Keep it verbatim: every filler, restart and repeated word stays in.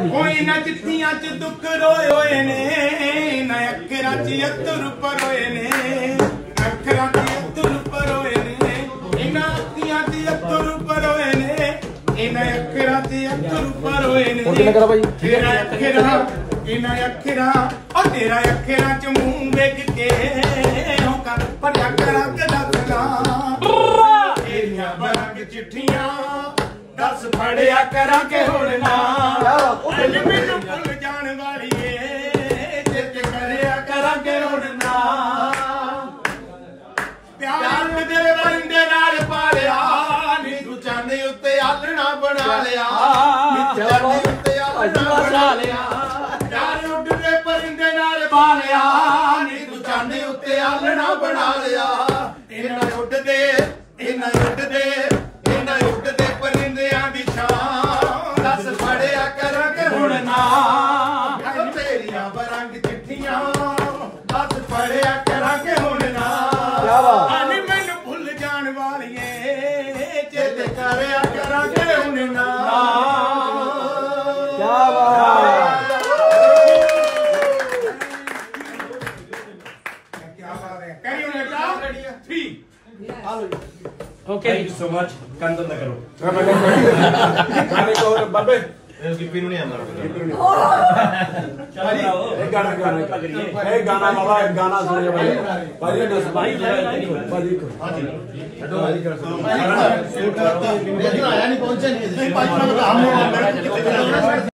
कोई ना चिट्ठियां च दुख रोए होए ने ना अखरां च अत्तर परोए ने अखरां च अत्तर परोए ने इन्हां अखियां च अत्तर परोए ने इन्हां अखरां च अत्तर परोए ने तेरा अखरां इन्हां अखरां ओ तेरा अखरां च मुंह वेख के होका पटा करा के दसना तेरियां बरंग चिट्ठियां दस फड़िया करा के हुण ना मैनू भुल जान वाली चेते करिया करा के हुण ना प्यार दे बंदे नाल पालिया नी तू चांदी उत्ते आलना बना लिया चांदी उत्ते आलना बना लिया प्यार उड़दे परिंदे नाल पालिया नी तू चांदी उत्ते आलना बना लिया इन्हां उड़दे इन्हां उड़दे इन्हां उड़दे तेरिया बरंग चिट्ठियां दस पढ़िया करा के हुण ना मैनू भुल जान वाली चेते करिया करा के हुण ना क्या बात है करियो बेटा three okay thank you so much कंदन ना करो गाने को बाबे इसकी पीनू नहीं आंदा चलो एक गाना गाना एक गाना बाबा एक गाना सुनिए भाई भाई भाई भाई हां जी छो भाई कर सो आया नहीं पहुंचे नहीं हम